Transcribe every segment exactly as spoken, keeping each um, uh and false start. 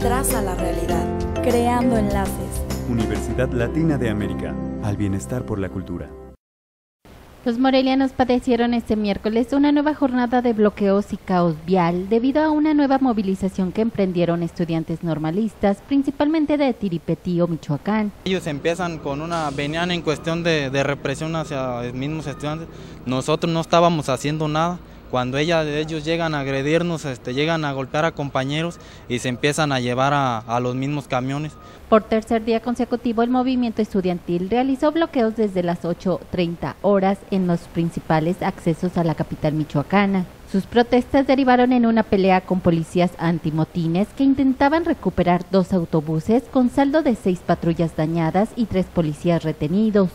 traza la realidad, creando enlaces. Universidad Latina de América, al bienestar por la cultura. Los morelianos padecieron este miércoles una nueva jornada de bloqueos y caos vial debido a una nueva movilización que emprendieron estudiantes normalistas, principalmente de Tiripetío, Michoacán. Ellos empiezan con una, venían en cuestión de, de represión hacia los mismos estudiantes. Nosotros no estábamos haciendo nada. Cuando ella, ellos llegan a agredirnos, este, llegan a golpear a compañeros y se empiezan a llevar a, a los mismos camiones. Por tercer día consecutivo, el movimiento estudiantil realizó bloqueos desde las ocho treinta horas en los principales accesos a la capital michoacana. Sus protestas derivaron en una pelea con policías antimotines que intentaban recuperar dos autobuses con saldo de seis patrullas dañadas y tres policías retenidos.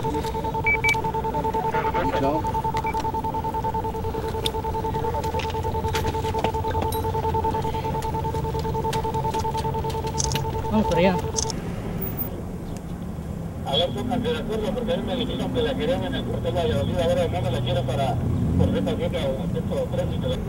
Vamos por allá. A ver, pónganse de acuerdo porque a mí me dijeron que la querían en el cuartel de Valladolid, ahora no me la quiero para por esta fiesta o texto tres y que la...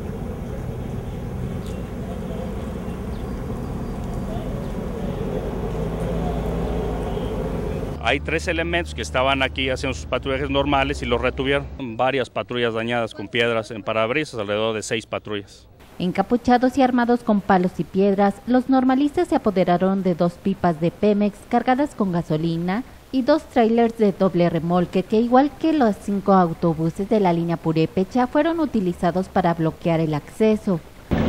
Hay tres elementos que estaban aquí haciendo sus patrullajes normales y los retuvieron. Varias patrullas dañadas con piedras en parabrisas, alrededor de seis patrullas. Encapuchados y armados con palos y piedras, los normalistas se apoderaron de dos pipas de Pemex cargadas con gasolina y dos trailers de doble remolque que, igual que los cinco autobuses de la línea Purépecha, fueron utilizados para bloquear el acceso.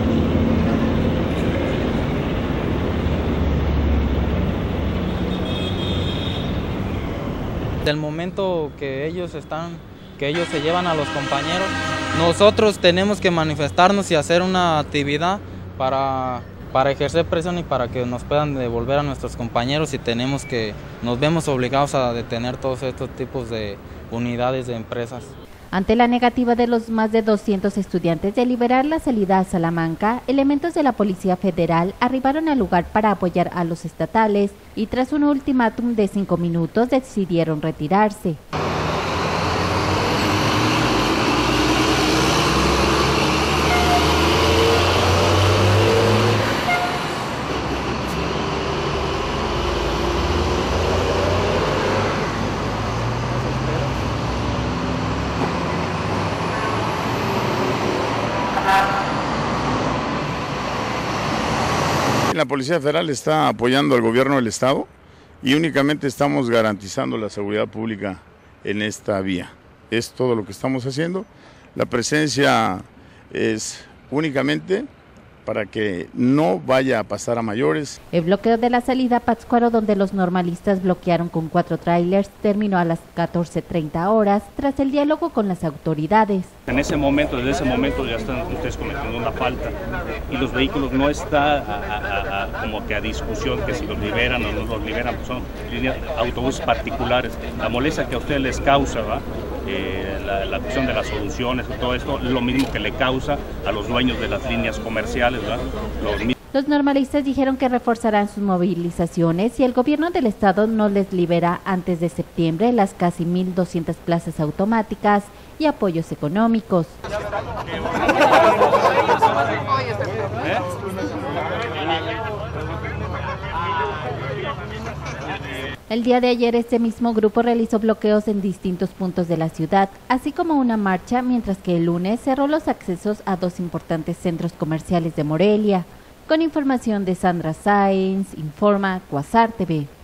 Del momento que ellos están, que ellos se llevan a los compañeros, nosotros tenemos que manifestarnos y hacer una actividad para, para ejercer presión y para que nos puedan devolver a nuestros compañeros, y tenemos que, nos vemos obligados a detener todos estos tipos de unidades de empresas. Ante la negativa de los más de doscientos estudiantes de liberar la salida a Salamanca, elementos de la Policía Federal arribaron al lugar para apoyar a los estatales y tras un ultimátum de cinco minutos decidieron retirarse. La Policía Federal está apoyando al gobierno del estado y únicamente estamos garantizando la seguridad pública en esta vía. Es todo lo que estamos haciendo. La presencia es únicamente para que no vaya a pasar a mayores. El bloqueo de la salida a Pátzcuaro, donde los normalistas bloquearon con cuatro trailers, terminó a las catorce treinta horas tras el diálogo con las autoridades. En ese momento, desde ese momento ya están ustedes cometiendo una falta y los vehículos no están a, a, a, como que a discusión que si los liberan o no los liberan, pues son líneas, autobuses particulares. La molestia que a ustedes les causa, ¿va? Eh, la, la cuestión de las soluciones y todo esto, lo mismo que le causa a los dueños de las líneas comerciales, ¿verdad? Los, los normalistas dijeron que reforzarán sus movilizaciones si el gobierno del estado no les libera antes de septiembre las casi mil doscientas plazas automáticas y apoyos económicos. ¿Eh? El día de ayer este mismo grupo realizó bloqueos en distintos puntos de la ciudad, así como una marcha, mientras que el lunes cerró los accesos a dos importantes centros comerciales de Morelia. Con información de Sandra Sáenz, informa Quasar T V.